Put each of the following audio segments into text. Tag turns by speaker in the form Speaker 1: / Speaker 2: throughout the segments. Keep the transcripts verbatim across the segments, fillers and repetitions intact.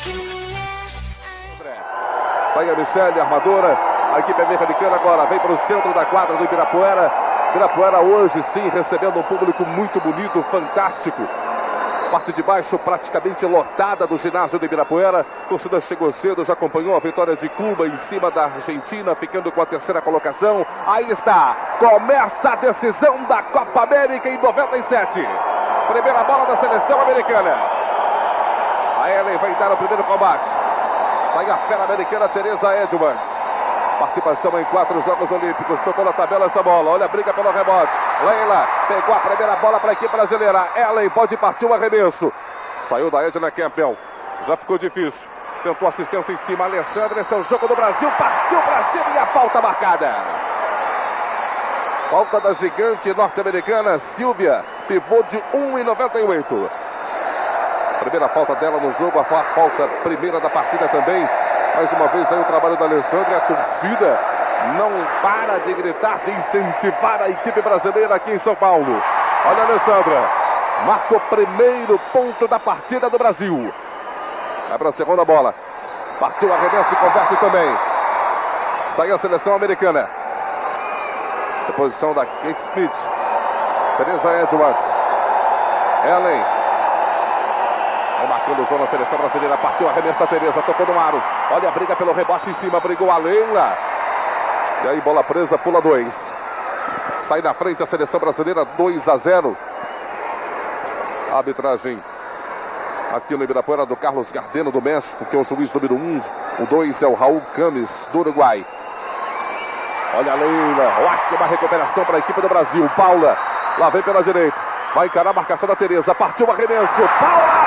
Speaker 1: Vai a Michele, armadora. A equipe americana agora vem para o centro da quadra do Ibirapuera. Ibirapuera hoje sim recebendo um público muito bonito, fantástico. Parte de baixo praticamente lotada do ginásio do Ibirapuera. A torcida chegou cedo, já acompanhou a vitória de Cuba em cima da Argentina, ficando com a terceira colocação. Aí está, começa a decisão da Copa América em noventa e sete. Primeira bola da seleção americana. A Ellen vai dar o primeiro combate. Vai a fera americana Teresa Edwards. Participação em quatro Jogos Olímpicos. Tocou na tabela essa bola. Olha a briga pelo rebote. Leila pegou a primeira bola para a equipe brasileira. Ellen pode partir o arremesso. Saiu da Edna Campbell. Já ficou difícil. Tentou assistência em cima. Alessandra, esse é o jogo do Brasil. Partiu para cima e a falta marcada. Falta da gigante norte-americana Silvia. Pivô de um e noventa e oito. Primeira falta dela no jogo. A falta primeira da partida também. Mais uma vez aí o trabalho da Alessandra. A torcida não para de gritar, de incentivar a equipe brasileira aqui em São Paulo. Olha a Alessandra. Marca o primeiro ponto da partida do Brasil. Vai para a segunda bola. Partiu o arremesso e converte também. Sai a seleção americana. Reposição da Kate Smith. Teresa Edwards. Ellen. Vai marcando zona a seleção brasileira. Partiu o arremesso da Teresa. Tocou no aro. Olha a briga pelo rebote em cima. Brigou a Leila. E aí bola presa, pula dois. Sai na frente a seleção brasileira. dois a zero. A arbitragem aqui no Ibirapuera do Carlos Gardeno do México, que é o juiz número um. O dois é o Raul Camis do Uruguai. Olha a Leila. Ótima recuperação para a equipe do Brasil. Paula. Lá vem pela direita. Vai encarar a marcação da Teresa. Partiu o arremesso. Paula!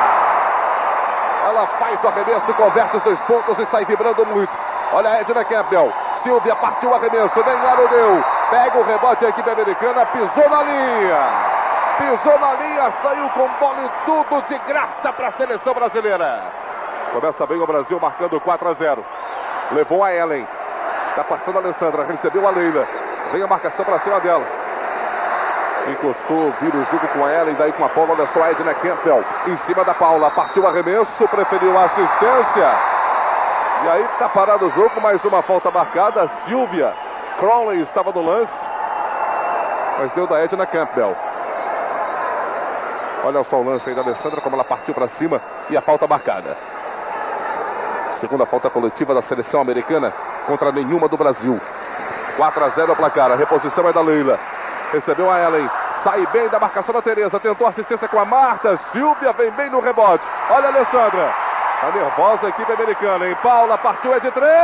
Speaker 1: Ela faz o arremesso, converte os dois pontos e sai vibrando muito. Olha a Edna Campbell. Silvia partiu o arremesso. Nem aro deu. Pega o rebote a equipe americana. Pisou na linha. Pisou na linha. Saiu com bola e tudo de graça para a seleção brasileira. Começa bem o Brasil marcando quatro a zero. Levou a Ellen. Está passando a Alessandra. Recebeu a Leila. Vem a marcação para cima dela. Encostou, vira o jogo com a Ellen, daí com a Paula, olha só a Edna Campbell, em cima da Paula, partiu o arremesso, preferiu a assistência, e aí tá parado o jogo, mais uma falta marcada, a Silvia Crowley estava no lance, mas deu da Edna Campbell. Olha só o lance aí da Alessandra, como ela partiu para cima, e a falta marcada. Segunda falta coletiva da seleção americana, contra nenhuma do Brasil. quatro a zero o placar, a reposição é da Leila. Recebeu a Ellen, sai bem da marcação da Teresa, tentou assistência com a Marta, Silvia vem bem no rebote, olha a Alessandra, tá nervosa a equipe americana, hein? Paula partiu, é de três,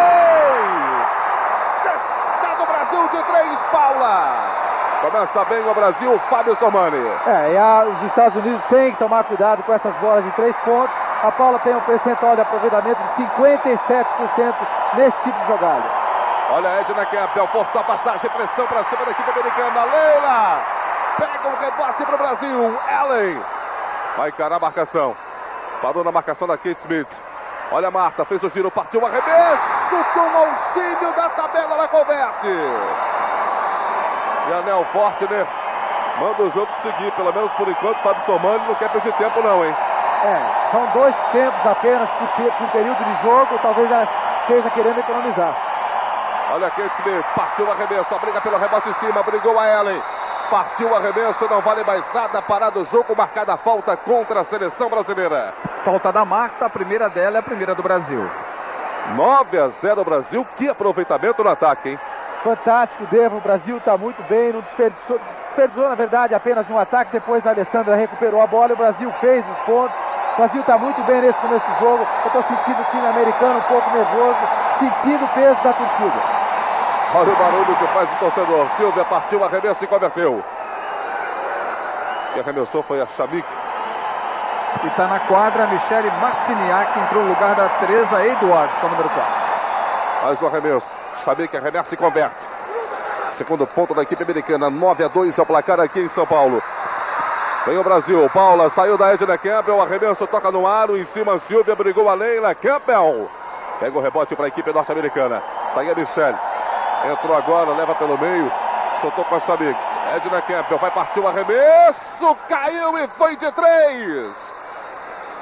Speaker 1: cesta do Brasil de três, Paula, começa bem o Brasil, Fábio Sormani.
Speaker 2: É, e a, os Estados Unidos têm que tomar cuidado com essas bolas de três pontos, a Paula tem um percentual de aproveitamento de cinquenta e sete por cento nesse tipo de jogada.
Speaker 1: Olha a Edna Campbell, forçou a passagem, pressão para cima da equipe americana. Leila pega um rebote para o Brasil. Ellen vai encarar a marcação. Parou na marcação da Kate Smith. Olha a Marta, fez o giro, partiu o arremesso com auxílio da tabela, ela converte. E a Nel Fortner manda o jogo seguir, pelo menos por enquanto. Fábio Sormani não quer perder tempo não, hein?
Speaker 2: É, são dois tempos apenas por, por período de jogo, talvez ela esteja querendo economizar.
Speaker 1: Olha a Kate Smith, partiu o arremesso, a briga pelo rebote em cima, brigou a Ellen. Partiu o arremesso, não vale mais nada, parado o jogo, marcada a falta contra a seleção brasileira.
Speaker 3: Falta da Marta, a primeira dela é a primeira do Brasil.
Speaker 1: nove a zero Brasil, que aproveitamento no ataque, hein?
Speaker 2: Fantástico, Devo, o Brasil está muito bem, não desperdiçou, desperdiçou na verdade apenas um ataque, depois a Alessandra recuperou a bola e o Brasil fez os pontos. O Brasil está muito bem nesse começo do jogo, eu estou sentindo o time americano um pouco nervoso, sentindo o peso da torcida.
Speaker 1: Olha o barulho que faz o torcedor. Silvia partiu, arremesso e converteu. Quem arremessou foi a Shamik.
Speaker 3: E está na quadra a Michele Marciniak, entrou no lugar da Teresa Edwards, com o número quatro.
Speaker 1: Mais um arremesso. Shamik arremessa e converte. Segundo ponto da equipe americana. nove a dois é o placar aqui em São Paulo. Vem o Brasil. Paula saiu da Edna Campbell. O arremesso toca no aro. Em cima, Silvia brigou a Leila. Campbell pega o rebote para a equipe norte-americana. Sai a Michele. Entrou agora, leva pelo meio. Soltou com a Shamik. Edna Campbell vai partir o arremesso. Caiu e foi de três.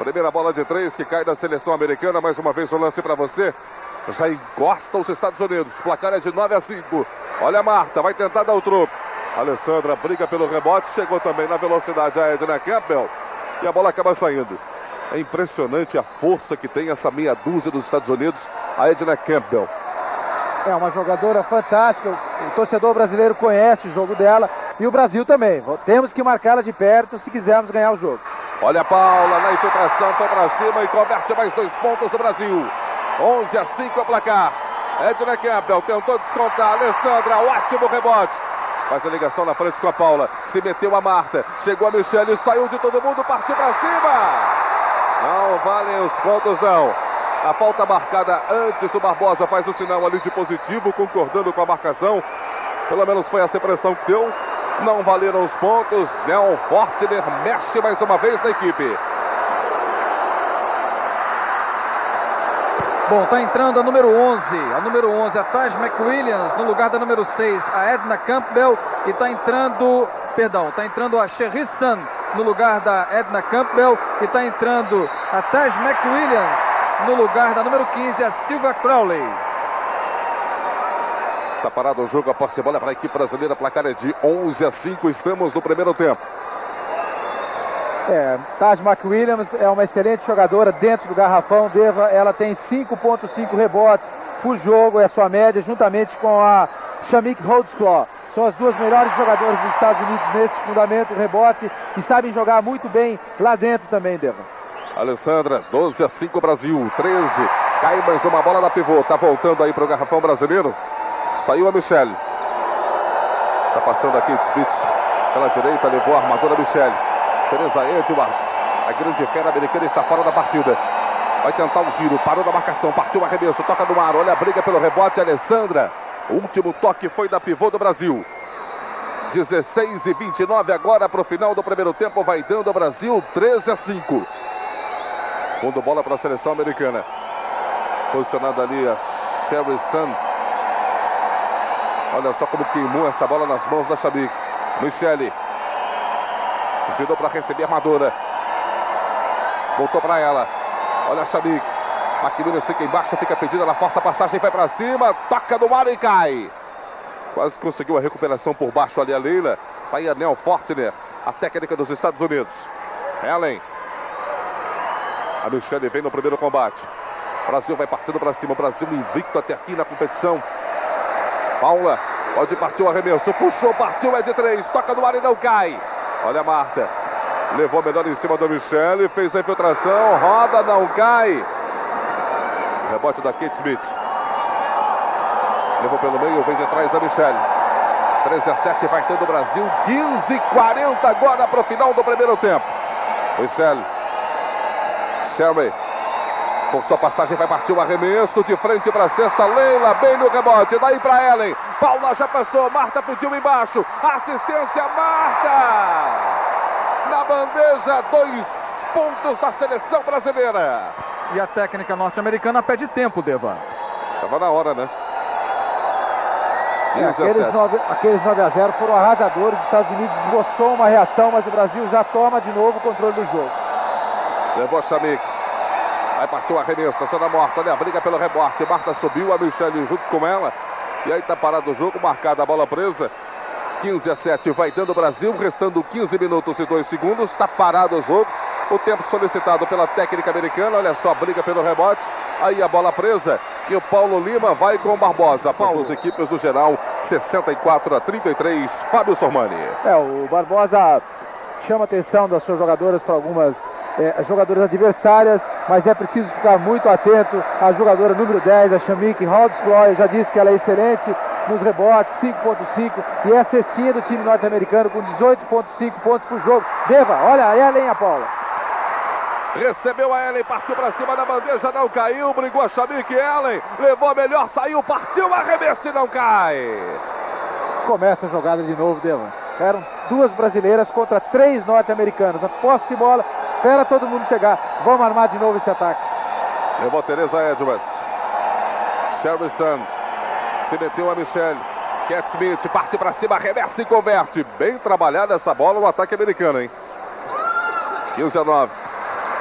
Speaker 1: Primeira bola de três que cai da seleção americana. Mais uma vez o lance para você. Já encosta os Estados Unidos. O placar é de nove a cinco. Olha a Marta, vai tentar dar o troco. Alessandra briga pelo rebote. Chegou também na velocidade a Edna Campbell. E a bola acaba saindo. É impressionante a força que tem essa meia dúzia dos Estados Unidos. A Edna Campbell.
Speaker 2: É uma jogadora fantástica. O torcedor brasileiro conhece o jogo dela. E o Brasil também. Temos que marcá-la de perto se quisermos ganhar o jogo.
Speaker 1: Olha a Paula na infiltração. Foi para cima e converte mais dois pontos do Brasil. onze a cinco é o placar. Edna Campbell tentou descontar. Alessandra, ótimo rebote. Faz a ligação na frente com a Paula. Se meteu a Marta. Chegou a Michele. Saiu de todo mundo. Partiu para cima. Não valem os pontos, não. A falta marcada antes. O Barbosa faz o sinal ali de positivo. Concordando com a marcação. Pelo menos foi essa impressão que deu. Não valeram os pontos. Nel Fortner mexe mais uma vez na equipe.
Speaker 3: Bom, tá entrando a número onze, a número onze, a Taj McWilliams, no lugar da número seis, a Edna Campbell, e tá entrando, perdão, tá entrando a Sherry Sun, no lugar da Edna Campbell, e tá entrando a Taj McWilliams, no lugar da número quinze, a Sylvia Crowley.
Speaker 1: Tá parado o jogo, a posse de bola para a equipe brasileira, placar é de onze a cinco, estamos no primeiro tempo.
Speaker 2: É, Taj McWilliams é uma excelente jogadora dentro do garrafão. Deva, ela tem cinco vírgula cinco rebotes por jogo, é a sua média, juntamente com a Shamik Holdsclaw. São as duas melhores jogadoras dos Estados Unidos nesse fundamento, rebote, e sabem jogar muito bem lá dentro também, Deva.
Speaker 1: Alessandra, doze a cinco Brasil, treze. Cai mais uma bola da pivô, tá voltando aí para o garrafão brasileiro. Saiu a Michele. Tá passando aqui Smith pela direita, levou a armadura Michele. Teresa Edwards, a grande fera americana, está fora da partida. Vai tentar o giro, parou da marcação, partiu o arremesso, toca no ar, olha a briga pelo rebote, Alessandra. O último toque foi da pivô do Brasil. dezesseis e vinte e nove agora para o final do primeiro tempo, vai dando o Brasil treze a cinco. Fundo bola para a seleção americana. Posicionada ali a Sherry Sun. Olha só como queimou essa bola nas mãos da Shamik. Michele. Girou para receber a armadura. Voltou para ela. Olha a Shamik. McWilliams fica embaixo, fica pedindo, ela força a passagem, vai para cima, toca no ar e cai. Quase conseguiu a recuperação por baixo ali a Leila. Tá aí a Nel Fortner, a técnica dos Estados Unidos. Ellen. A Michele vem no primeiro combate. O Brasil vai partindo para cima. O Brasil invicto até aqui na competição. Paula, pode partir o arremesso. Puxou, partiu, é de três. Toca no ar e não cai. Olha a Marta. Levou melhor em cima da Michele. Fez a infiltração. Roda, não cai. Rebote da Kate Smith. Levou pelo meio, vem de trás a Michele. treze a sete, vai tendo o Brasil. quinze e quarenta agora para o final do primeiro tempo. Michele. Sherry. Com sua passagem vai partir o arremesso. De frente para a cesta. Leila bem no rebote. Daí para Ellen. Paula já passou. Marta pediu embaixo. Assistência Marta. Na bandeja, dois pontos da seleção brasileira.
Speaker 3: E a técnica norte-americana pede tempo, Deva.
Speaker 1: Estava na hora, né?
Speaker 2: É, aqueles, nove, aqueles nove a zero foram arrasadores. Os Estados Unidos esboçou uma reação, mas o Brasil já toma de novo o controle do jogo.
Speaker 1: Levou a Shamik. Aí partiu o arremesso, tá sendo a Morta, olha a briga pelo rebote. Marta subiu, a Michele junto com ela. E aí tá parado o jogo, marcada a bola presa. quinze a sete, vai dando o Brasil, restando quinze minutos e dois segundos. Tá parado o jogo. O tempo solicitado pela técnica americana, olha só, briga pelo rebote. Aí a bola presa. E o Paulo Lima vai com o Barbosa. Paulo, as equipes do geral, sessenta e quatro a trinta e três. Fábio Sormani.
Speaker 2: É, o Barbosa chama a atenção das suas jogadoras para algumas é, jogadoras adversárias, mas é preciso ficar muito atento à jogadora número dez, a Shamik Holdsclaw. Já disse que ela é excelente nos rebotes, cinco ponto cinco, e é a cestinha do time norte-americano com dezoito ponto cinco pontos por jogo. Deva, olha a Ellen, a Paula.
Speaker 1: Recebeu a Ellen, partiu para cima da bandeja, não caiu, brigou a Shamik, Ellen, levou a melhor, saiu, partiu, arremesso e não cai.
Speaker 2: Começa a jogada de novo, Deva. Eram duas brasileiras contra três norte-americanas. A posse de bola, espera todo mundo chegar. Vamos armar de novo esse ataque.
Speaker 1: Levou a Teresa Edwards. Sherry Sun. Se meteu a Michele. Cat Smith parte para cima, arremessa e converte. Bem trabalhada essa bola, o ataque americano, hein? quinze a nove.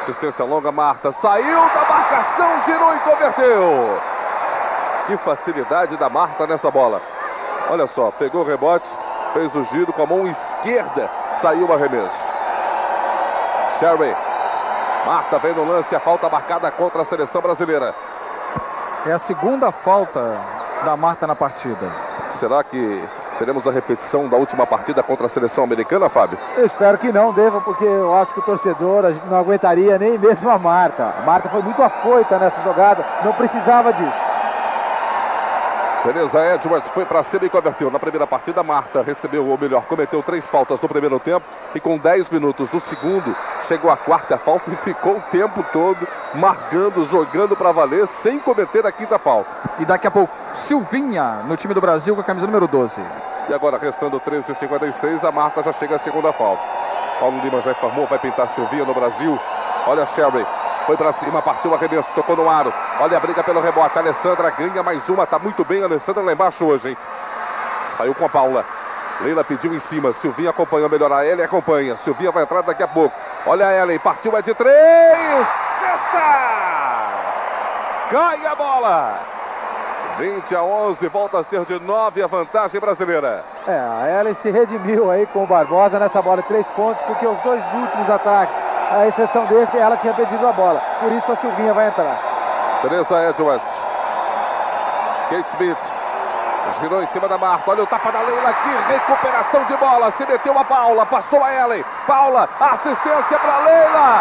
Speaker 1: Assistência longa, Marta. Saiu da marcação, girou e converteu. Que facilidade da Marta nessa bola. Olha só, pegou o rebote, fez o giro com a mão esquerda. Saiu o arremesso. Sherry. Marta vem no lance, a falta marcada contra a seleção brasileira.
Speaker 3: É a segunda falta da Marta na partida.
Speaker 1: Será que teremos a repetição da última partida contra a seleção americana, Fábio?
Speaker 2: Eu espero que não, Deva, porque eu acho que o torcedor não aguentaria nem mesmo a Marta. A Marta foi muito afoita nessa jogada, não precisava disso.
Speaker 1: Teresa Edwards foi para cima e converteu. Na primeira partida, Marta recebeu, ou melhor, cometeu três faltas no primeiro tempo. E com dez minutos do segundo, chegou a quarta falta e ficou o tempo todo marcando, jogando para valer, sem cometer a quinta falta.
Speaker 3: E daqui a pouco, Silvinha no time do Brasil com a camisa número doze.
Speaker 1: E agora, restando treze e cinquenta e seis, a Marta já chega à segunda falta. Paulo Lima já informou, vai pintar Silvinha no Brasil. Olha a Sherry. Foi pra cima, partiu o arremesso, tocou no aro. Olha a briga pelo rebote. A Alessandra ganha mais uma. Tá muito bem a Alessandra lá embaixo hoje, hein? Saiu com a Paula. Leila pediu em cima. Silvinha acompanha melhor. A Ellen acompanha. Silvinha vai entrar daqui a pouco. Olha a Ellen. Partiu, é de três. Sexta! Cai a bola. vinte a onze. Volta a ser de nove a vantagem brasileira.
Speaker 2: É, a Ellen se redimiu aí com o Barbosa nessa bola de três pontos, porque os dois últimos ataques, a exceção desse, ela tinha perdido a bola. Por isso a Silvinha vai entrar.
Speaker 1: Teresa Edwards. Kate Smith. Girou em cima da Marta. Olha o tapa da Leila aqui. Recuperação de bola. Se meteu a Paula. Passou a Ellen. Paula. Assistência para Leila.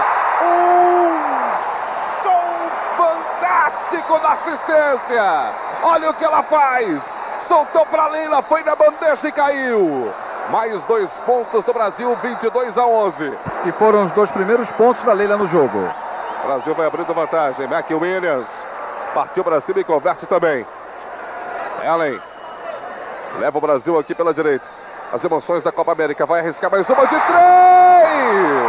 Speaker 1: Um show fantástico na assistência. Olha o que ela faz. Soltou para Leila. Foi na bandeja e caiu. Mais dois pontos do Brasil, vinte e dois a onze.
Speaker 3: E foram os dois primeiros pontos da Leila no jogo.
Speaker 1: O Brasil vai abrindo vantagem. McWilliams partiu para cima e converte também. Ellen leva o Brasil aqui pela direita. As emoções da Copa América. Vai arriscar mais uma de três.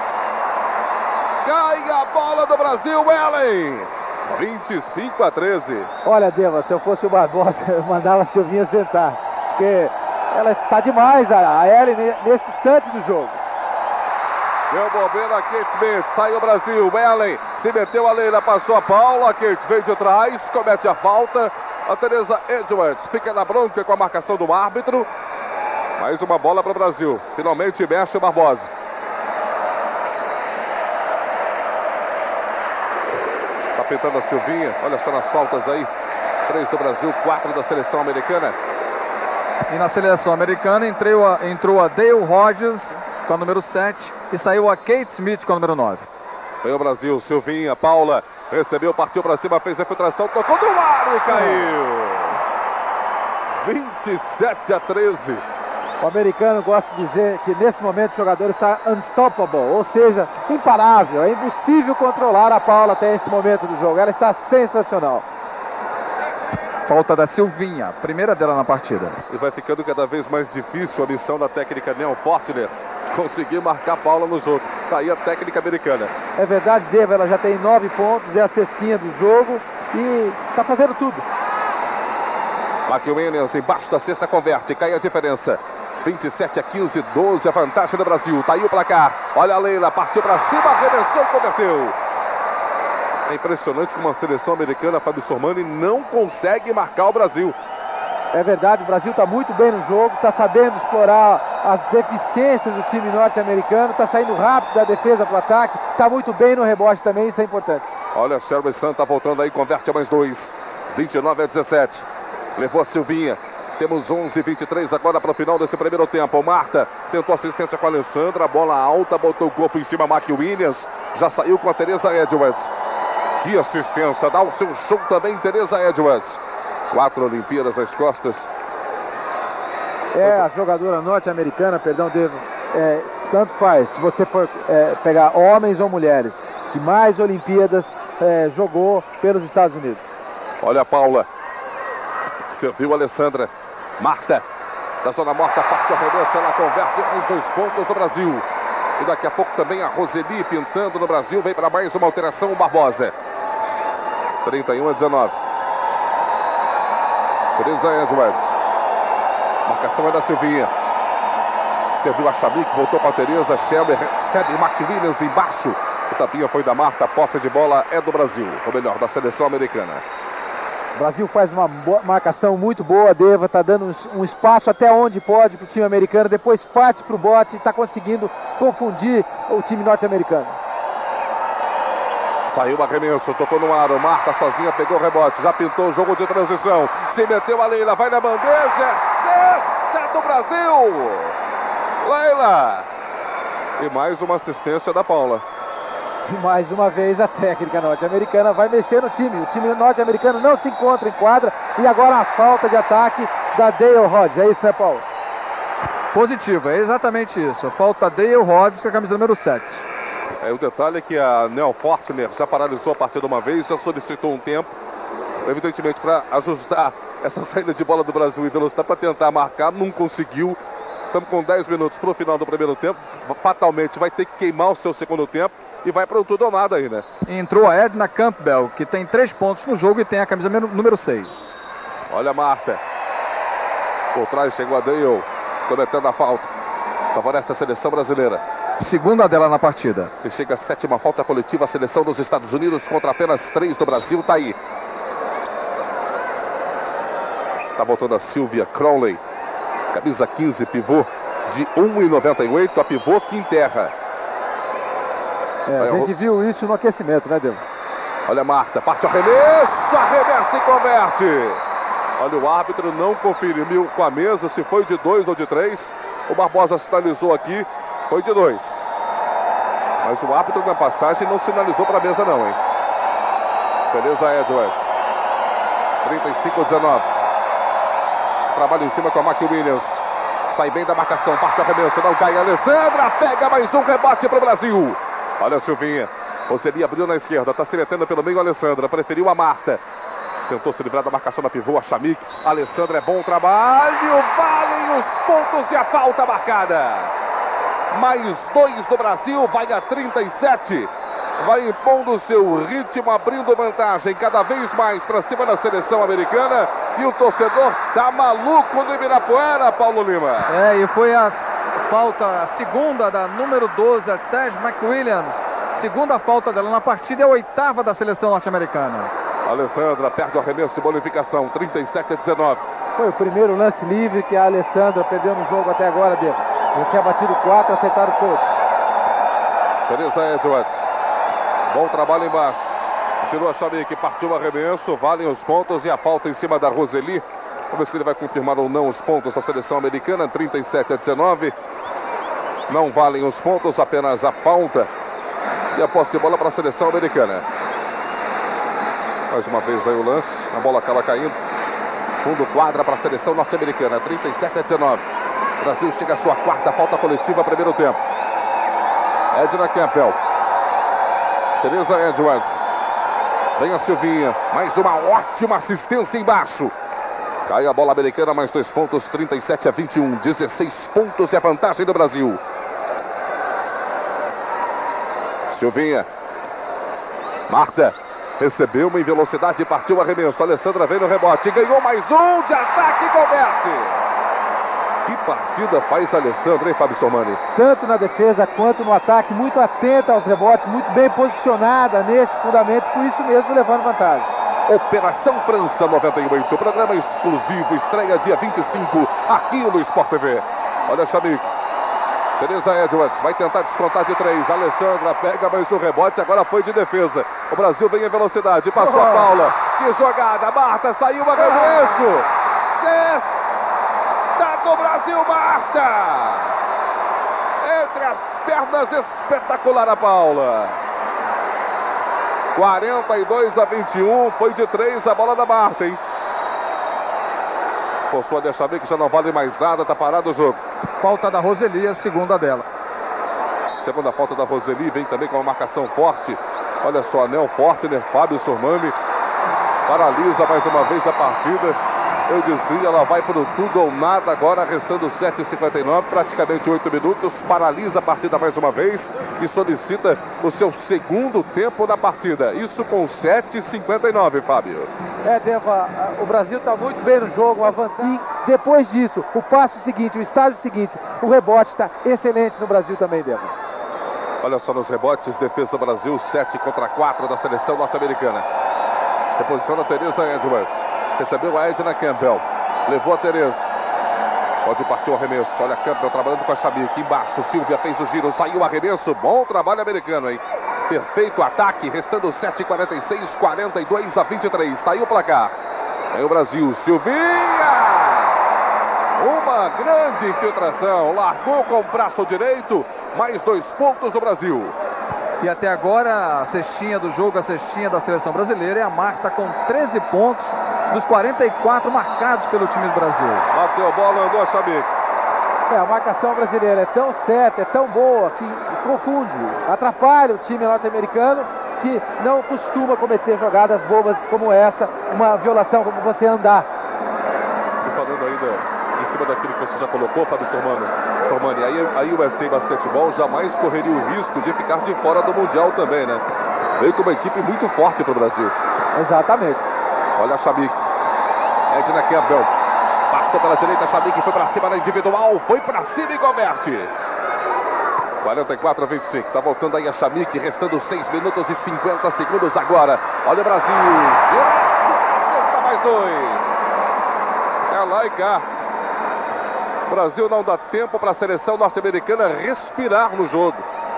Speaker 1: Cai a bola do Brasil, Ellen. vinte e cinco a treze.
Speaker 2: Olha, Deva, se eu fosse o Barbosa, eu mandava a Silvinha sentar. Porque ela está demais, a Ellen, nesse instante do jogo.
Speaker 1: Deu bobeira a Kate Smith, saiu o Brasil, Ellen se meteu a Leila, passou a Paula, a Kate veio de trás, comete a falta. A Teresa Edwards fica na bronca com a marcação do árbitro. Mais uma bola para o Brasil, finalmente mexe o Barbosa. Está pintando a Silvinha, olha só nas faltas aí. Três do Brasil, quatro da seleção americana.
Speaker 3: E na seleção americana entrou a, entrou a Dale Rogers com a número sete e saiu a Kate Smith com a número nove.
Speaker 1: Veio o Brasil, Silvinha, Paula, recebeu, partiu para cima, fez a infiltração, tocou no ar e caiu. vinte e sete a treze.
Speaker 2: O americano gosta de dizer que nesse momento o jogador está unstoppable, ou seja, imparável, é impossível controlar a Paula até esse momento do jogo, ela está sensacional.
Speaker 3: Falta da Silvinha, primeira dela na partida.
Speaker 1: E vai ficando cada vez mais difícil a missão da técnica Neil Fortner conseguir marcar a Paula no jogo. Tá aí a técnica americana.
Speaker 2: É verdade, Deva, ela já tem nove pontos, é a cestinha do jogo e está fazendo tudo.
Speaker 1: McWilliams embaixo da cesta converte, cai a diferença. vinte e sete a quinze, doze a vantagem do Brasil. Tá aí o placar. Olha a Leila, partiu para cima, arremessou e converteu. É impressionante como a seleção americana, Fábio Sormani, não consegue marcar o Brasil.
Speaker 2: É verdade, o Brasil está muito bem no jogo, está sabendo explorar as deficiências do time norte-americano, está saindo rápido da defesa para o ataque, está muito bem no rebote também, isso é importante.
Speaker 1: Olha, a Sherry Sun está voltando aí, converte a mais dois. vinte e nove a dezessete. Levou a Silvinha. Temos onze e vinte e três agora para o final desse primeiro tempo. Marta tentou assistência com a Alessandra, bola alta, botou o corpo em cima, McWilliams. Já saiu com a Teresa Edwards. Que assistência, dá o seu show também, Teresa Edwards. Quatro Olimpíadas às costas.
Speaker 2: É, a jogadora norte-americana, perdão, Devo, é, tanto faz, se você for é, pegar homens ou mulheres, que mais Olimpíadas é, jogou pelos Estados Unidos.
Speaker 1: Olha a Paula. Serviu a Alessandra. Marta, da zona morta, parte o arremesso, ela converte os dois pontos do Brasil. E daqui a pouco também a Roseli pintando no Brasil, vem para mais uma alteração, o Barbosa. trinta e um a dezenove. Teresa Edwards. Marcação é da Silvinha. Serviu a Chamik, voltou para a Teresa. Shelby recebe McWilliams embaixo. O tapinha foi da Marta, a posse de bola é do Brasil, ou melhor, da seleção americana.
Speaker 2: O Brasil faz uma marcação muito boa, Deva, está dando um espaço até onde pode para o time americano, depois parte para o bote e está conseguindo confundir o time norte-americano.
Speaker 1: Saiu o arremesso, tocou no aro, Marta sozinha pegou o rebote, já pintou o jogo de transição, se meteu a Leila, vai na bandeja, cesta do Brasil! Leila! E mais uma assistência da Paula.
Speaker 2: E mais uma vez a técnica norte-americana vai mexer no time. O time norte-americano não se encontra em quadra. E agora a falta de ataque da Dale Hodges. É isso, né, Paulo?
Speaker 3: Positivo, é exatamente isso. Falta Dale Hodges, que é a camisa número sete.
Speaker 1: É, o detalhe é que a Nel Fortner já paralisou a partida uma vez, já solicitou um tempo, evidentemente para ajustar essa saída de bola do Brasil e velocidade para tentar marcar, não conseguiu. Estamos com dez minutos para o final do primeiro tempo. Fatalmente vai ter que queimar o seu segundo tempo. E vai para o tudo ou nada aí, né?
Speaker 3: Entrou a Edna Campbell, que tem três pontos no jogo e tem a camisa número seis.
Speaker 1: Olha a Marta. Por trás chegou a Dale, cometendo a falta. Favorece a seleção brasileira.
Speaker 3: Segunda dela na partida.
Speaker 1: E chega a sétima falta coletiva, a seleção dos Estados Unidos contra apenas três do Brasil. Tá aí. Tá voltando a Sylvia Crowley. Camisa quinze, pivô de um e noventa e oito. A pivô que enterra.
Speaker 2: É, a gente viu isso no aquecimento, né, Deus?
Speaker 1: Olha a Marta, parte o arremesso, arremessa e converte. Olha, o árbitro não conferiu com a mesa se foi de dois ou de três. O Barbosa sinalizou aqui, foi de dois. Mas o árbitro na passagem não sinalizou para a mesa não, hein? Teresa Edwards. trinta e cinco a dezenove. Trabalho em cima com a Mac Williams. Sai bem da marcação, parte o arremesso, não cai. Alessandra pega mais um rebote para o Brasil. Olha a Silvinha, Roseli abriu na esquerda, está se metendo pelo meio a Alessandra, preferiu a Marta. Tentou se livrar da marcação da pivô, a Chamik. Alessandra é bom trabalho, valem os pontos e a falta marcada. Mais dois do Brasil, vai a trinta e sete. Vai impondo o seu ritmo, abrindo vantagem cada vez mais para cima da seleção americana. E o torcedor tá maluco no Ibirapuera, Paulo Lima.
Speaker 3: É, e foi a falta, a segunda da número doze, a Taj McWilliams. Segunda falta dela na partida, é a oitava da seleção norte-americana.
Speaker 1: Alessandra perde o arremesso de bonificação, trinta e sete a dezenove.
Speaker 2: Foi o primeiro lance livre que a Alessandra perdeu no jogo até agora, Bebo. Já tinha batido quatro, acertado todos.
Speaker 1: Teresa Edwards. Bom trabalho embaixo. Tirou a Chamik, partiu o arremesso, valem os pontos e a falta em cima da Roseli. Vamos ver se ele vai confirmar ou não os pontos da seleção americana, trinta e sete a dezenove. Não valem os pontos, apenas a falta. E a posse de bola para a seleção americana. Mais uma vez aí o lance, a bola acaba caindo. Fundo quadra para a seleção norte-americana, trinta e sete a dezenove. O Brasil chega à sua quarta falta coletiva, primeiro tempo. Edna Campbell. Teresa Edwards. Vem a Silvinha, mais uma ótima assistência embaixo. Cai a bola americana, mais dois pontos, trinta e sete a vinte e um. dezesseis pontos e a vantagem do Brasil. Silvinha. Marta. Recebeu uma em velocidade e partiu o arremesso. Alessandra veio no rebote. Ganhou mais um de ataque e converte. Que partida faz a Alessandra, hein, Fábio Sormani?
Speaker 2: Tanto na defesa quanto no ataque. Muito atenta aos rebotes. Muito bem posicionada nesse fundamento. Por isso mesmo levando vantagem.
Speaker 1: Operação França noventa e oito. Programa exclusivo. Estreia dia vinte e cinco. Aqui no Sport T V. Olha a Chamik. Teresa Edwards vai tentar descontar de três. Alessandra pega mais um rebote, agora foi de defesa. O Brasil vem em velocidade, passou a Paula. Que jogada, Marta, saiu o arremesso. Cesta do Brasil, Marta. Entre as pernas, espetacular a Paula. quarenta e dois a vinte e um, foi de três a bola da Marta, hein? Forçou a deixar ver que já não vale mais nada, tá parado o jogo.
Speaker 3: Falta da Roseli, a segunda dela.
Speaker 1: Segunda falta da Roseli, vem também com uma marcação forte. Olha só, Nel Fortner, Fábio Sormani. Paralisa mais uma vez a partida. Eu dizia, ela vai para o tudo ou nada agora, restando sete e cinquenta e nove, praticamente oito minutos. Paralisa a partida mais uma vez e solicita o seu segundo tempo na partida. Isso com sete e cinquenta e nove, Fábio.
Speaker 2: É, Deva, o Brasil está muito bem no jogo, uma vantagem. E depois disso, o passo seguinte, o estágio seguinte, o rebote está excelente no Brasil também, Deva.
Speaker 1: Olha só nos rebotes, defesa Brasil, sete contra quatro da seleção norte-americana. Reposição a Teresa Edwards. Recebeu a Edna Campbell. Levou a Teresa. Pode partir o arremesso. Olha a Campbell trabalhando com a Shamik. Embaixo, Silvia fez o giro. Saiu o arremesso. Bom trabalho americano, hein? Perfeito ataque. Restando sete e quarenta e seis, quarenta e dois a vinte e três. Está aí o placar. Aí o Brasil. Silvinha! Uma grande infiltração. Largou com o braço direito. Mais dois pontos do Brasil.
Speaker 3: E até agora a cestinha do jogo, a cestinha da seleção brasileira é a Marta com treze pontos dos quarenta e quatro marcados pelo time do Brasil.
Speaker 1: Bateu a bola, andou a Shamik.
Speaker 2: É, a marcação brasileira é tão certa, é tão boa, que confunde, atrapalha o time norte-americano, que não costuma cometer jogadas bobas como essa, uma violação como você andar.
Speaker 1: E falando ainda em cima daquilo que você já colocou, Fábio Sormani, Sormani aí, aí o U S A Basquetebol jamais correria o risco de ficar de fora do Mundial também, né? Veio com uma equipe muito forte para o Brasil.
Speaker 2: Exatamente.
Speaker 1: Olha a Shamik. Edna Campbell. Passou pela direita, a Shamik foi para cima na individual. Foi para cima e converte. quarenta e quatro a vinte e cinco. Tá voltando aí a Shamik. Restando seis minutos e cinquenta segundos agora. Olha o Brasil. Está mais dois. É lá e cá. O Brasil não dá tempo para a seleção norte-americana respirar no jogo.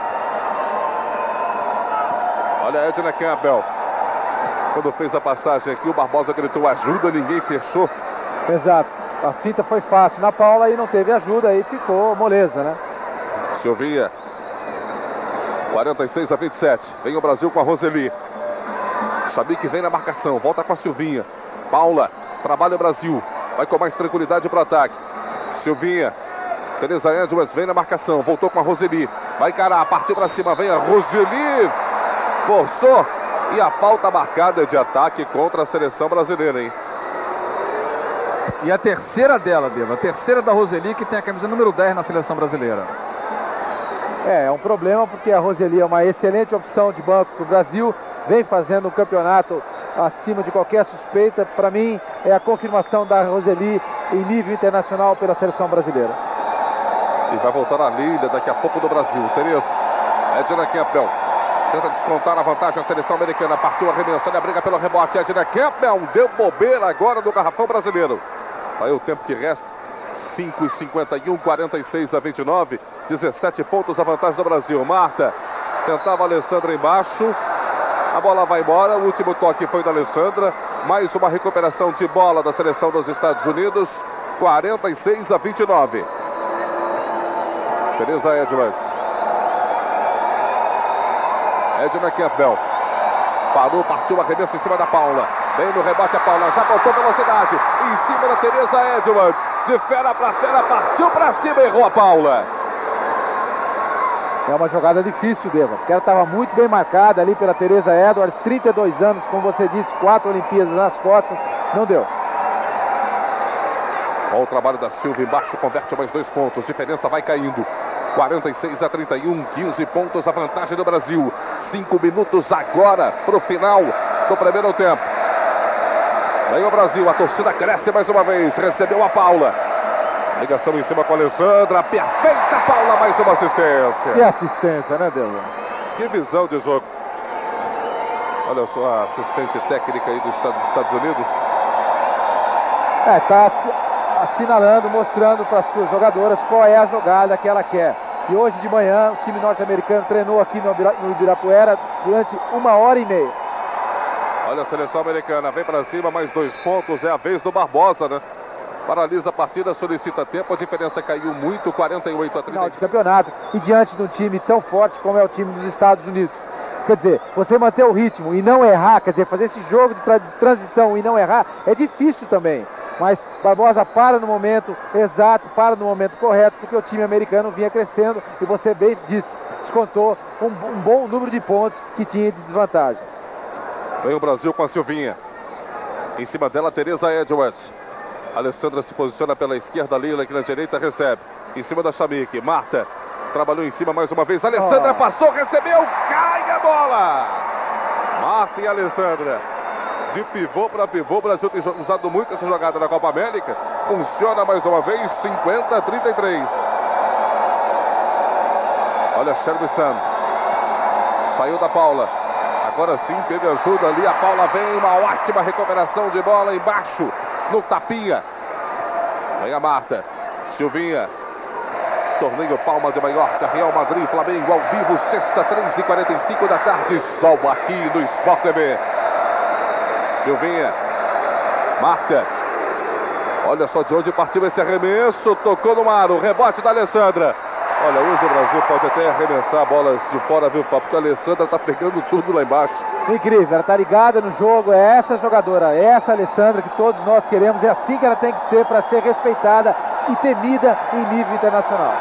Speaker 1: Olha a Edna Campbell. Quando fez a passagem aqui, o Barbosa gritou ajuda, ninguém fechou.
Speaker 2: Exato. A finta foi fácil na Paula e não teve ajuda, aí ficou moleza, né?
Speaker 1: Silvinha. quarenta e seis a vinte e sete. Vem o Brasil com a Roseli. Shamik vem na marcação, volta com a Silvinha. Paula, trabalha o Brasil. Vai com mais tranquilidade para o ataque. Silvinha. Teresa Edwards vem na marcação, voltou com a Roseli. Vai encarar, partiu para cima, vem a Roseli. Forçou. E a falta marcada de ataque contra a seleção brasileira, hein?
Speaker 3: E a terceira dela, Deva, a terceira da Roseli, que tem a camisa número dez na seleção brasileira.
Speaker 2: É, é um problema porque a Roseli é uma excelente opção de banco para o Brasil. Vem fazendo um campeonato acima de qualquer suspeita. Para mim, é a confirmação da Roseli em nível internacional pela seleção brasileira.
Speaker 1: E vai voltar a Lília daqui a pouco do Brasil. Tereza, Edna Campbell. Tenta descontar a vantagem a seleção americana. Partiu a arremesso, olha a briga pelo rebote. Edna Campbell deu bobeira agora no garrafão brasileiro. Aí o tempo que resta. cinco e cinquenta e um, quarenta e seis a vinte e nove. dezessete pontos a vantagem do Brasil. Marta tentava a Alessandra embaixo. A bola vai embora. O último toque foi da Alessandra. Mais uma recuperação de bola da seleção dos Estados Unidos. quarenta e seis a vinte e nove. Teresa Edwards. Edna Campbell. Parou, partiu o arremesso em cima da Paula. Vem no rebote a Paula, já botou velocidade. Em cima da Teresa Edwards. De fera para fera, partiu para cima, errou a Paula.
Speaker 2: É uma jogada difícil, Deva, porque ela estava muito bem marcada ali pela Teresa Edwards. trinta e dois anos, como você disse, quatro Olimpíadas nas costas. Não deu.
Speaker 1: Olha o trabalho da Silva embaixo, converte mais dois pontos. Diferença vai caindo. quarenta e seis a trinta e um, quinze pontos a vantagem do Brasil. cinco minutos agora para o final do primeiro tempo. Vem o Brasil, a torcida cresce mais uma vez. Recebeu a Paula. Ligação em cima com a Alessandra. Perfeita Paula, mais uma assistência.
Speaker 2: Que assistência, né, Deva?
Speaker 1: Que visão de jogo. Olha só a assistente técnica aí dos Estados Unidos.
Speaker 2: É, tá assinalando, mostrando para as suas jogadoras qual é a jogada que ela quer. E hoje de manhã o time norte-americano treinou aqui no Ibirapuera durante uma hora e meia.
Speaker 1: Olha a seleção americana, vem para cima, mais dois pontos, é a vez do Barbosa, né? Paralisa a partida, solicita tempo, a diferença caiu muito, quarenta e oito a trinta.
Speaker 2: Final de campeonato e diante de um time tão forte como é o time dos Estados Unidos. Quer dizer, você manter o ritmo e não errar, quer dizer, fazer esse jogo de transição e não errar, é difícil também. Mas Barbosa para no momento exato, para no momento correto, porque o time americano vinha crescendo e você bem disse, descontou um, um bom número de pontos que tinha de desvantagem.
Speaker 1: Vem o Brasil com a Silvinha. Em cima dela, Teresa Edwards. Alessandra se posiciona pela esquerda, Lila aqui na direita recebe. Em cima da Shamik, Marta trabalhou em cima mais uma vez. Alessandra oh. passou, recebeu, cai a bola. Marta e Alessandra. De pivô para pivô, o Brasil tem usado muito essa jogada na Copa América. Funciona mais uma vez, cinquenta a trinta e três. Olha a Sherby Sam. Saiu da Paula. Agora sim teve ajuda ali. A Paula vem. Uma ótima recuperação de bola embaixo. No tapinha. Vem a Marta. Silvinha. Torneio Palma de Mallorca. Real Madrid, Flamengo ao vivo. Sexta, três e quarenta e cinco da tarde. Sol aqui no Sport T V. Silvinha. Marta. Olha só de onde partiu esse arremesso. Tocou no mar. O rebote da Alessandra. Olha, hoje o Brasil pode até arremessar bolas de fora, viu, Fábio? Porque a Alessandra tá pegando tudo lá embaixo.
Speaker 2: Incrível, ela tá ligada no jogo. É essa jogadora, é essa Alessandra que todos nós queremos. É assim que ela tem que ser para ser respeitada e temida em nível internacional.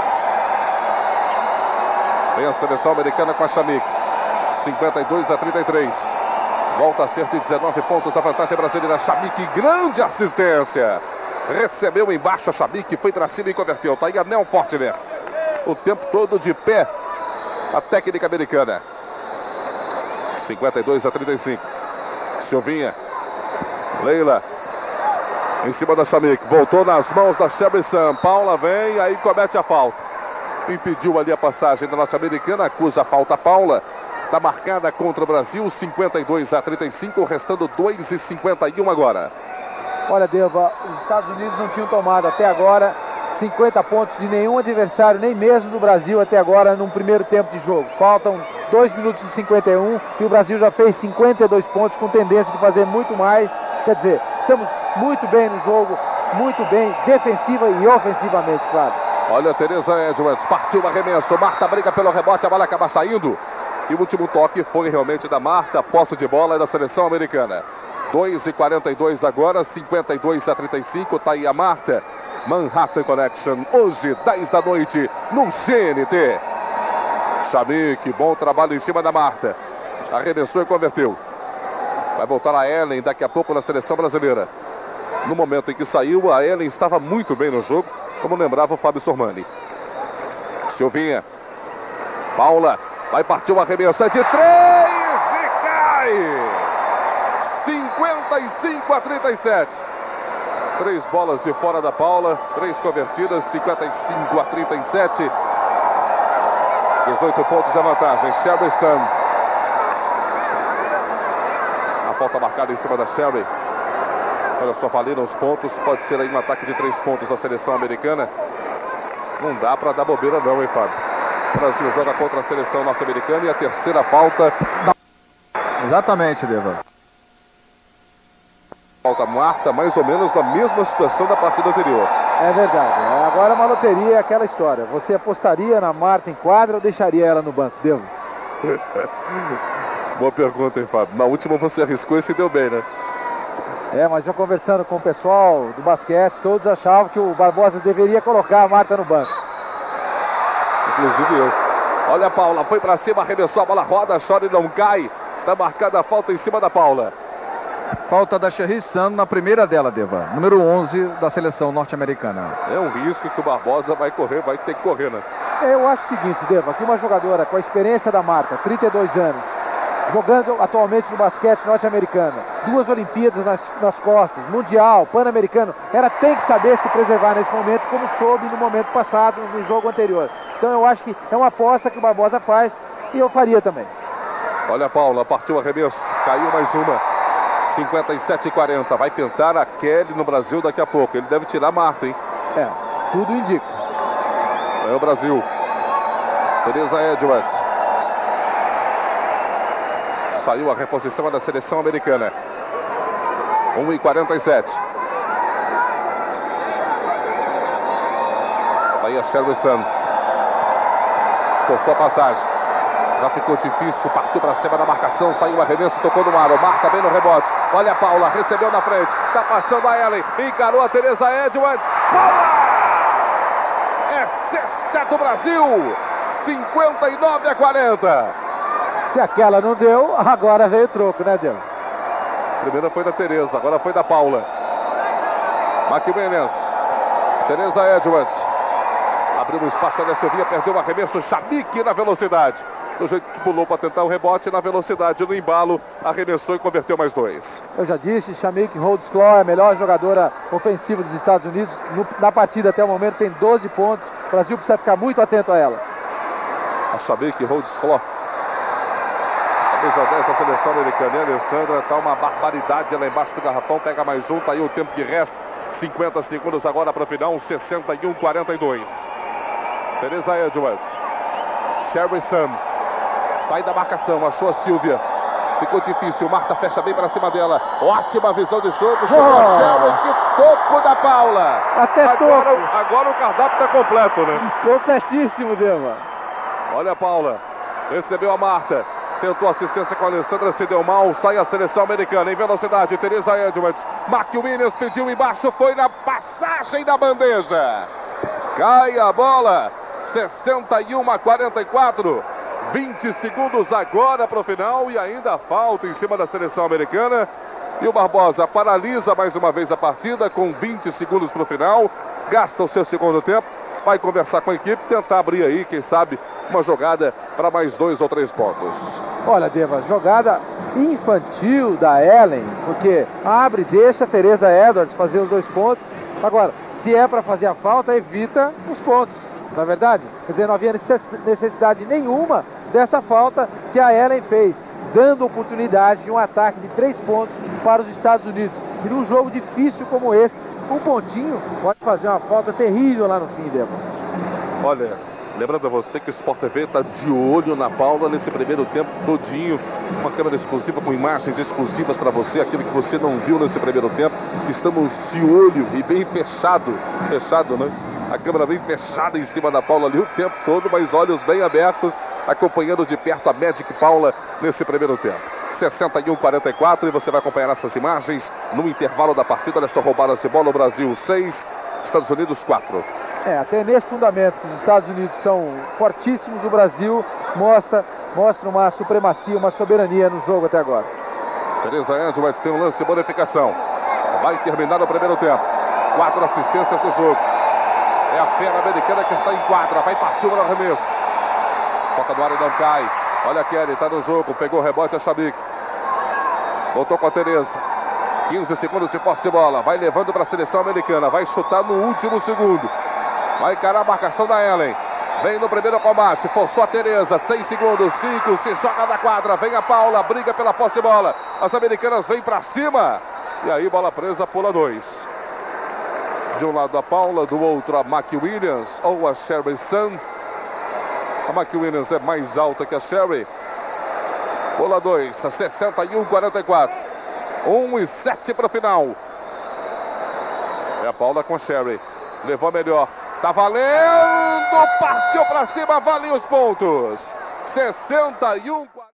Speaker 1: Vem a seleção americana com a Shamik. cinquenta e dois a trinta e três. Volta a ser de dezenove pontos a vantagem brasileira. Shamik, grande assistência. Recebeu embaixo a Shamik, foi para cima e converteu. Tá aí a Nel Fortner. O tempo todo de pé. A técnica americana. cinquenta e dois a trinta e cinco. Silvinha. Leila. Em cima da Shamik. Voltou nas mãos da Sherry Sam. Paula vem, aí comete a falta. Impediu ali a passagem da norte-americana. Acusa a falta a Paula. Está marcada contra o Brasil. cinquenta e dois a trinta e cinco. Restando dois e cinquenta e um agora.
Speaker 2: Olha, Deva, os Estados Unidos não tinham tomado até agora cinquenta pontos de nenhum adversário, nem mesmo do Brasil até agora, num primeiro tempo de jogo. Faltam dois minutos e cinquenta e um e o Brasil já fez cinquenta e dois pontos, com tendência de fazer muito mais. Quer dizer, estamos muito bem no jogo, muito bem, defensiva e ofensivamente, claro.
Speaker 1: Olha a Teresa Edwards, partiu o arremesso, Marta briga pelo rebote, a bola acaba saindo. E o último toque foi realmente da Marta, posse de bola é da seleção americana. dois e quarenta e dois agora, cinquenta e dois a trinta e cinco, tá aí a Marta. Manhattan Connection, hoje, dez da noite, no G N T. Shamik, bom trabalho em cima da Marta. Arremessou e converteu. Vai voltar a Ellen daqui a pouco na seleção brasileira. No momento em que saiu, a Ellen estava muito bem no jogo, como lembrava o Fábio Sormani. Silvinha. Paula, vai partir o arremesso, é de três e cai! cinquenta e cinco a trinta e sete. Três bolas de fora da Paula, três convertidas, cinquenta e cinco a trinta e sete. dezoito pontos a vantagem. Sherry Sam. A falta marcada em cima da Sherry. Olha só, valeram os pontos. Pode ser aí um ataque de três pontos da seleção americana. Não dá para dar bobeira não, hein, Fábio? O Brasil joga contra a seleção norte-americana e a terceira falta.
Speaker 3: Exatamente, Deva.
Speaker 1: Falta Marta, mais ou menos na mesma situação da partida anterior.
Speaker 2: É verdade. Agora uma loteria é aquela história. Você apostaria na Marta em quadra ou deixaria ela no banco? Devo?
Speaker 1: Boa pergunta, hein, Fábio? Na última você arriscou e se deu bem, né?
Speaker 2: É, mas já conversando com o pessoal do basquete, todos achavam que o Barbosa deveria colocar a Marta no banco.
Speaker 1: Inclusive eu. Olha a Paula, foi pra cima, arremessou, a bola roda, chora e não cai. Tá marcada a falta em cima da Paula.
Speaker 3: Falta da Sherry Sam na primeira dela, Deva. Número onze da seleção norte-americana.
Speaker 1: É um risco que o Barbosa vai correr, vai ter que correr, né?
Speaker 2: Eu acho o seguinte, Deva, que uma jogadora com a experiência da Marta, trinta e dois anos, jogando atualmente no basquete norte-americano, duas Olimpíadas nas, nas costas, Mundial, Pan-Americano, ela tem que saber se preservar nesse momento, como soube no momento passado, no jogo anterior. Então eu acho que é uma aposta que o Barbosa faz e eu faria também.
Speaker 1: Olha a Paula, partiu o arremesso, caiu mais uma. cinquenta e sete a quarenta, vai pintar a Kelly no Brasil daqui a pouco. Ele deve tirar a Marta, hein?
Speaker 2: É, tudo indica.
Speaker 1: É o Brasil. Teresa Edwards. Saiu a reposição da seleção americana. um e quarenta e sete. Aí a Sherry Sam. Forçou a passagem. Já ficou difícil, partiu para cima da marcação, saiu o arremesso, tocou no ar, marca bem no rebote. Olha a Paula, recebeu na frente, tá passando a Ellen, encarou a Teresa Edwards. Paula! É sexta do Brasil, cinquenta e nove a quarenta.
Speaker 2: Se aquela não deu, agora veio o troco, né, Deus?
Speaker 1: Primeira foi da Teresa, agora foi da Paula. McWilliams, Teresa Edwards. Abriu um espaço, olha a Silvinha, perdeu o arremesso, Shamik na velocidade. Do jeito que pulou para tentar o rebote, na velocidade, no embalo, arremessou e converteu mais dois.
Speaker 2: Eu já disse, Shamik Holdsclaw é a melhor jogadora ofensiva dos Estados Unidos. No, na partida até o momento tem doze pontos. O Brasil precisa ficar muito atento a ela.
Speaker 1: A Shamik Holdsclaw. Camisa dez da seleção americana. E a Alessandra tá uma barbaridade lá embaixo do garrafão. Pega mais um, tá aí o tempo que resta. cinquenta segundos agora para o final. sessenta e um a quarenta e dois. Teresa Edwards. Sherry Sun. Sai da marcação. Achou a Silvia. Ficou difícil. Marta fecha bem para cima dela. Ótima visão de jogo. Chegou
Speaker 2: Oh.
Speaker 1: a Sherry. Que topo da Paula.
Speaker 2: Até
Speaker 1: Agora,
Speaker 2: topo.
Speaker 1: agora o cardápio está completo, né?
Speaker 2: Completíssimo, Dema.
Speaker 1: Olha a Paula. Recebeu a Marta. Tentou assistência com a Alessandra, se deu mal. Sai a seleção americana em velocidade. Teresa Edwards. Mark Williams pediu embaixo. Foi na passagem da bandeja. Cai a bola. sessenta e um a quarenta e quatro. vinte segundos agora para o final. E ainda falta em cima da seleção americana. E o Barbosa paralisa mais uma vez a partida com vinte segundos para o final. Gasta o seu segundo tempo. Vai conversar com a equipe. Tentar abrir aí, quem sabe, uma jogada para mais dois ou três pontos.
Speaker 2: Olha, Deva, jogada infantil da Ellen, porque abre e deixa a Teresa Edwards fazer os dois pontos. Agora, se é para fazer a falta, evita os pontos, não é verdade? Quer dizer, não havia necessidade nenhuma dessa falta que a Ellen fez, dando oportunidade de um ataque de três pontos para os Estados Unidos. E num jogo difícil como esse, um pontinho pode fazer uma falta terrível lá no fim, Deva.
Speaker 1: Olha, lembrando a você que o Sport T V está de olho na Paula nesse primeiro tempo todinho. Uma câmera exclusiva com imagens exclusivas para você, aquilo que você não viu nesse primeiro tempo. Estamos de olho e bem fechado, fechado, né? A câmera bem fechada em cima da Paula ali o tempo todo, mas olhos bem abertos, acompanhando de perto a Magic Paula nesse primeiro tempo. sessenta e um a quarenta e quatro, e você vai acompanhar essas imagens no intervalo da partida. Olha só, roubadas de bola, o Brasil seis, Estados Unidos quatro.
Speaker 2: É, até nesse fundamento que os Estados Unidos são fortíssimos, o Brasil mostra, mostra uma supremacia, uma soberania no jogo até agora.
Speaker 1: Teresa Edwards tem um lance de bonificação. Vai terminar o primeiro tempo. Quatro assistências no jogo. É a fera americana que está em quadra. Vai partir o arremesso. Toca no ar e não cai. Olha a Kelly, está no jogo. Pegou o rebote a Shabik. Voltou com a Teresa. quinze segundos de posse de bola. Vai levando para a seleção americana. Vai chutar no último segundo. Vai encarar a marcação da Ellen. Vem no primeiro combate. Forçou a Teresa. seis segundos. cinco. Se joga na quadra. Vem a Paula. Briga pela posse de bola. As americanas vêm para cima. E aí, bola presa. Pula dois. De um lado a Paula. Do outro a Mack Williams. Ou a Sherry Sun. A Mack Williams é mais alta que a Sherry. Pula dois. sessenta e um a quarenta e quatro. um e sete para o final. É a Paula com a Sherry. Levou melhor. Tá valendo! Partiu para cima, valeu os pontos. sessenta e um a quarenta e quatro.